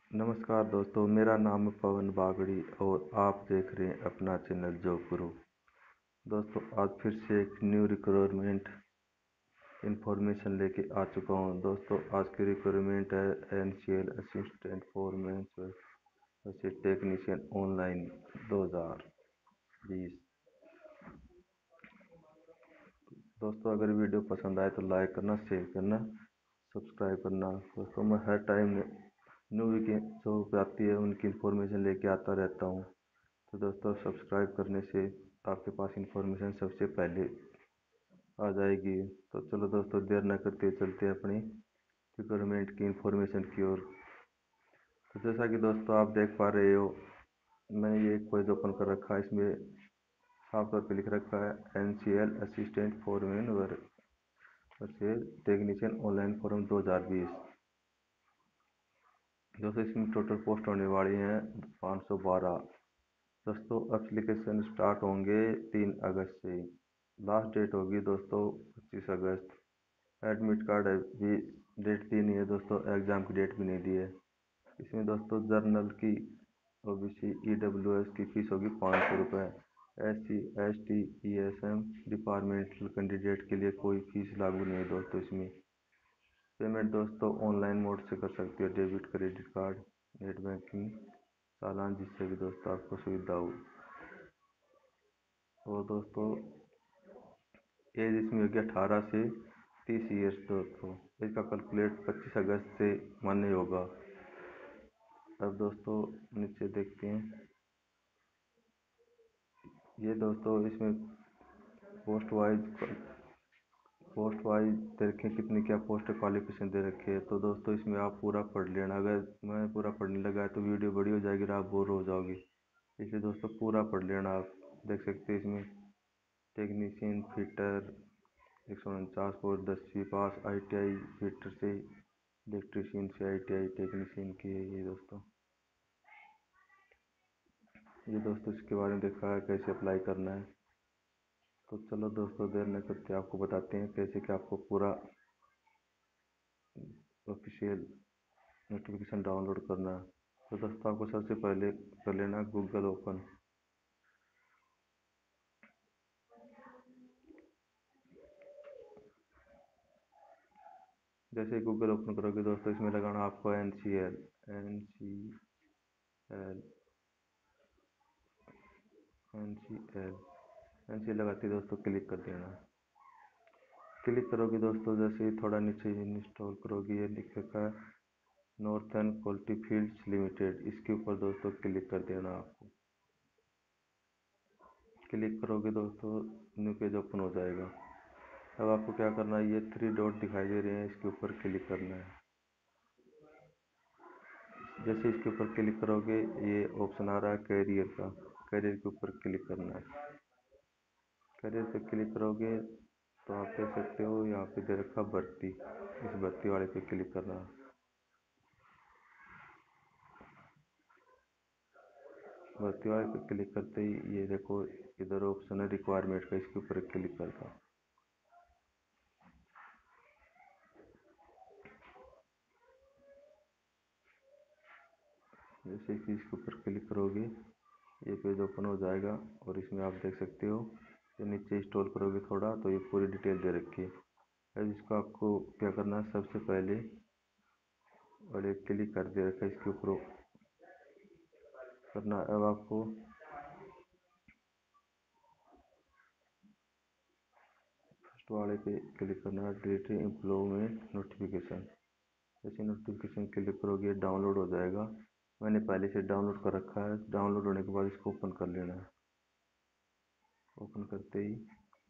नमस्कार दोस्तों, मेरा नाम है पवन बागड़ी और आप देख रहे हैं अपना चैनल जॉब गुरु। दोस्तों, आज फिर से एक न्यू रिक्वायरमेंट इंफॉर्मेशन लेके आ चुका हूं। दोस्तों, आज की रिक्वायरमेंट है NCL assistant foreman technician online 2020। दोस्तों, अगर वीडियो पसंद आए तो लाइक करना, शेयर करना, सब्सक्राइब करना। दोस्तों, मैं हर टाइम न्यू की जो आती है उनकी इंफॉर्मेशन लेके आता रहता हूँ। तो दोस्तों, सब्सक्राइब करने से आपके पास इंफॉर्मेशन सबसे पहले आ जाएगी। तो चलो दोस्तों, देर न करते चलते हैं अपनी रिक्वायरमेंट की इंफॉर्मेशन की ओर। तो जैसा कि दोस्तों आप देख पा रहे हो, मैंने ये एक पेज ओपन कर रखा है। इसमें साफ तौर पे लिख रखा है NCL assistant foreman versus technician online forum 2020। दोस्तों, इसमें टोटल पोस्ट होने वाली हैं 512। दोस्तों, एप्लीकेशन स्टार्ट होंगे 3 अगस्त से। लास्ट डेट होगी दोस्तों 25 अगस्त। एडमिट कार्ड भी डेट दी नहीं है दोस्तों, एग्ज़ाम की डेट भी नहीं दी है। इसमें दोस्तों जर्नल की ओबीसी ईडब्ल्यूएस की फ़ीस होगी 500 रुपये। SC ST ESM departmental candidate के लिए कोई फ़ीस लागू नहीं है दोस्तों। इसमें पेमेंट दोस्तों ऑनलाइन मोड से कर सकते हो, debit credit card, net banking, चालान, जिससे भी दोस्तों आपको सुविधा हो। और दोस्तों, एज इसमें होगी 18 से 30 ईयर्स दोस्तों। इसका कैलकुलेट 25 अगस्त से मान्य होगा। अब दोस्तों नीचे देखते हैं। ये दोस्तों इसमें पोस्ट वाइज देखें कितनी क्या पोस्ट क्वालिफिकेशन दे रखी है। तो दोस्तों इसमें आप पूरा पढ़ लेना। अगर मैं पूरा पढ़ने लगा तो वीडियो बड़ी हो जाएगी और आप बोर हो जाओगे, इसलिए दोस्तों पूरा पढ़ लेना। आप देख सकते हैं इसमें टेक्नीशियन फिटर 149 पोस्ट, 10वीं पास, ITI फिटर से, इलेक्ट्रीशियन से ITI टेक्नीशियन की है ये दोस्तों। ये दोस्तों इसके बारे में देखा है कैसे अप्लाई करना है। तो चलो दोस्तों, देर न करते आपको बताते हैं कैसे कि आपको पूरा ऑफिशियल नोटिफिकेशन डाउनलोड करना है। तो दोस्तों आपको सबसे पहले कर लेना गूगल ओपन। जैसे ही गूगल ओपन करोगे दोस्तों, इसमें लगाना आपको एन सी एल लगाते दोस्तों क्लिक कर देना। क्लिक करोगे दोस्तों, जैसे ही थोड़ा नीचे इंस्टॉल करोगे, ये लिख रखा है नॉर्थर्न कोल्डफील्ड्स लिमिटेड। इसके ऊपर दोस्तों क्लिक कर देना। आपको क्लिक करोगे दोस्तों, न्यू पेज ओपन हो जाएगा। अब आपको क्या करना है, ये 3 डॉट दिखाई दे रहे हैं, इसके ऊपर क्लिक करना है। जैसे इसके ऊपर क्लिक करोगे, ये ऑप्शन आ रहा है कैरियर का। कैरियर के ऊपर क्लिक करना है। कैरियर पे क्लिक करोगे तो आप देख सकते हो यहाँ पे दे रखा भर्ती। इस भर्ती वाले पे क्लिक करना है। भर्ती वाले पे क्लिक करते ही ये देखो इधर ऑप्शन है रिक्वायरमेंट का, इसके ऊपर क्लिक करता। जैसे कि इसके ऊपर क्लिक करोगे, ये पेज ओपन हो जाएगा और इसमें आप देख सकते हो ये नीचे स्क्रॉल करोगे थोड़ा तो ये पूरी डिटेल दे रखी है। अब इसको आपको क्या करना है, सबसे पहले और एक क्लिक कर दे रखा है, इसके ऊपर करना। अब आपको फर्स्ट वाले पे क्लिक करना है, डिलीट एम्प्लॉयमेंट नोटिफिकेशन। जैसे नोटिफिकेशन क्लिक करोगे डाउनलोड हो जाएगा। मैंने पहले से डाउनलोड कर रखा है। डाउनलोड होने के बाद इसको ओपन कर लेना है। ओपन करते ही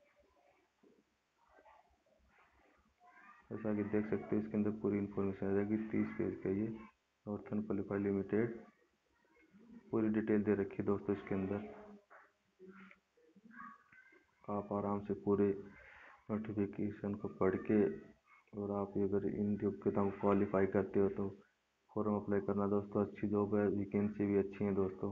जैसा कि देख सकते हो इसके अंदर पूरी इन्फॉर्मेशन आ जाएगी। 30 पेज का ये नॉर्थन क्वालिफाई लिमिटेड पूरी डिटेल दे रखी है दोस्तों इसके अंदर। आप आराम से पूरे नोटिफिकेशन को पढ़ के और आप अगर इन योग्यताओं को क्वालिफाई करते हो तो फॉर्म अप्लाई करना दोस्तों। अच्छी जॉब है, वैकेंसी भी अच्छी है दोस्तों।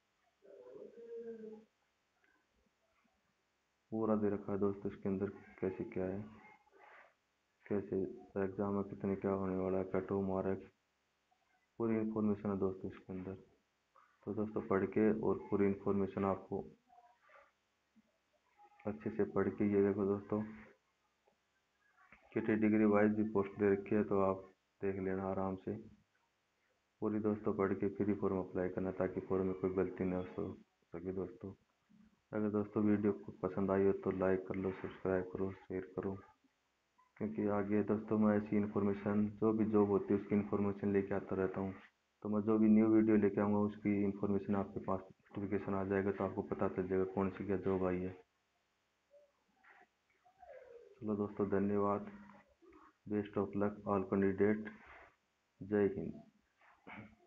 पूरा दे रखा है दोस्तों इसके अंदर कैसे क्या है, कैसे एग्जाम में कितने क्या होने वाला है, कट ऑफ मार्क पूरी इन्फॉर्मेशन है दोस्तों इसके अंदर। तो दोस्तों पढ़ के और पूरी इन्फॉर्मेशन आपको अच्छे से पढ़ के, ये देखो दोस्तों कैटेगरी वाइज भी पोस्ट दे रखी है, तो आप देख लेना आराम से पूरी दोस्तों पढ़ के फिर ही फॉर्म अप्लाई करना, ताकि फॉर्म में कोई गलती न हो सके दोस्तों। अगर दोस्तों वीडियो को पसंद आई हो तो लाइक कर लो, सब्सक्राइब करो, शेयर करो, क्योंकि आगे दोस्तों मैं ऐसी इन्फॉर्मेशन, जो भी जॉब होती है उसकी इन्फॉर्मेशन लेके आता रहता हूँ। तो मैं जो भी न्यू वीडियो लेके आऊँगा उसकी इन्फॉर्मेशन आपके पास नोटिफिकेशन आ जाएगा, तो आपको पता चल जाएगा कौन सी क्या जॉब आई है। चलो दोस्तों, धन्यवाद। Best of luck all candidate. जय हिंद।